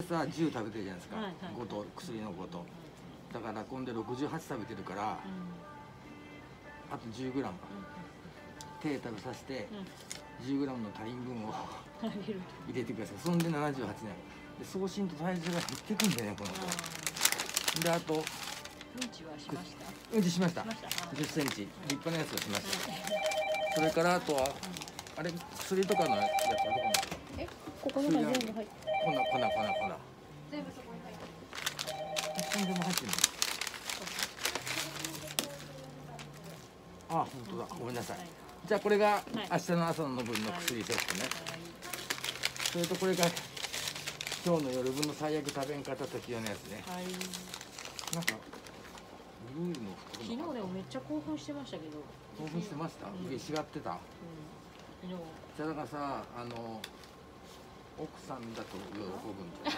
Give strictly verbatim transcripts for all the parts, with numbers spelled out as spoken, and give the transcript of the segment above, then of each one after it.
さあじゅう食べてるじゃないですか、 はいはい、 ごと薬のごとだから今度ろくじゅうはち食べてるから、うん、あと じゅうグラム、うん、手食べさせて、うん、じゅうグラムの足りん分を入れてください。そんでななじゅうはちねんで送信と体重が減ってくんでね、この子で。あとうんちはしました。 うんちしました。じゅっセンチ立派なやつをしました、はい、それからあとは、うん、あれ薬とかのやつはどこにえここの中全部入ってる。 粉粉粉粉全部そこに入ってる。ここにでも入ってるの。あ、本当だ。ごめんなさい。はい、じゃあこれが明日の朝の分の薬セットね。はい、それとこれが今日の夜分の最悪食べんかった時用のやつね。はい、なんかブルーの昨日でもめっちゃ興奮してましたけど。 興奮してました。嬉しがってた。うん、じゃあだからさ、あの奥さんだと喜ぶんじゃ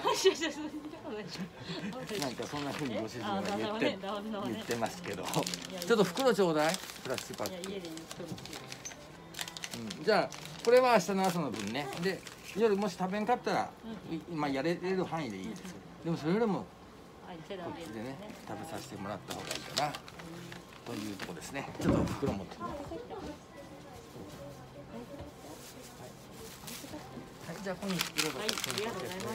ない？なんかそんな風にご主人が言って言ってますけど、ちょっと袋ちょうだい。プラスチックパック。うん、じゃあこれは明日の朝の分ね。で夜もし食べんかったら、まあやれる範囲でいいです。でもそれよりもこっちでね食べさせてもらった方がいいかなというとこですね。ちょっと袋持ってきます。はい、じゃあここに袋と。はい、ありがとうございます。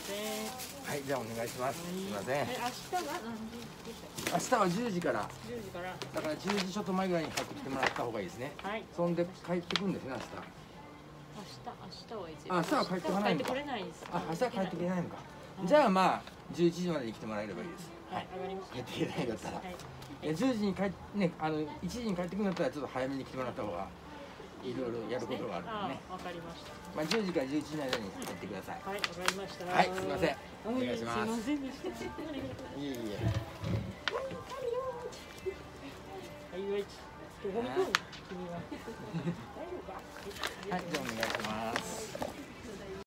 はい、じゃあお願いします。すみません。明日は何時でしたっけ？明日はじゅうじから。じゅうじから。だからじゅうじちょっと前ぐらいに帰ってきてもらった方がいいですね。はい。そんで帰ってくるんですね、明日。明日、明日はいつ？あ、明日は帰ってこないのか。あ、明日は帰ってくれないのか。じゃあまあじゅういちじまでに来てもらえればいいです。はい、わかりました。帰っていけないんだったら。え、じゅうじに帰ってね、あのいちじに帰ってくるんだったらちょっと早めに来てもらった方が。いろいろやることがあるんでね。わかりました。まあじゅうじからじゅういちじの間にやってください。はい、わかりました。はい、すみません。お願いします。すみませんでした。いえいえ。はい、はい。君は。はい、じゃあお願いします。